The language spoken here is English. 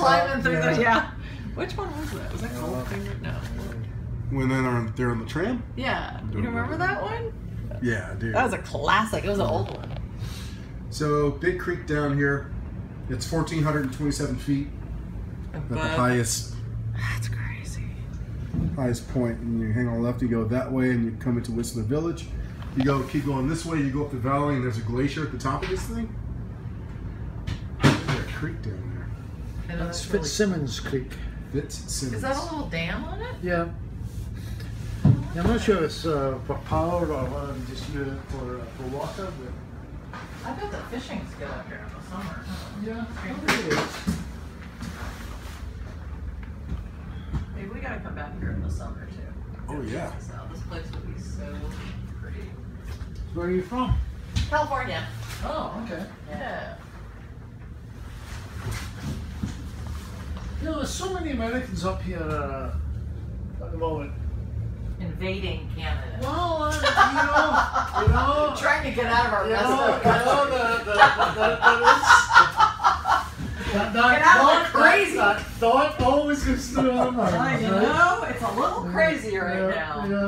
climbing through the, yeah. Which one was that? Was that Goldfinger? No. When they're on the tram? Yeah. You remember that one? Yeah, dude. That was a classic. It was an old one. So, Big Creek down here, it's 1,427 feet. At the highest. That's crazy. Highest point. And you hang on left, you go that way, and you come into Whistler Village. You keep going this way, you go up the valley, and there's a glacier at the top of this thing. There's a creek down there. That's Fitzsimmons Creek. Fitzsimmons. Is that a little dam on it? Yeah. I'm not sure it's for power or whether they just use it for water, but I bet the fishing's good up here in the summer. yeah, probably is. Maybe we gotta come back here in the summer too. Oh, yeah. This place would be so pretty. Where are you from? California. Oh, okay. Yeah. You know, there's so many Americans up here at the moment. Invading Canada. Well, you know, Trying to get out of our you mess. know, Get out of the crazy. That thought always goes through our minds. I know, it's a little crazy right now. Yeah.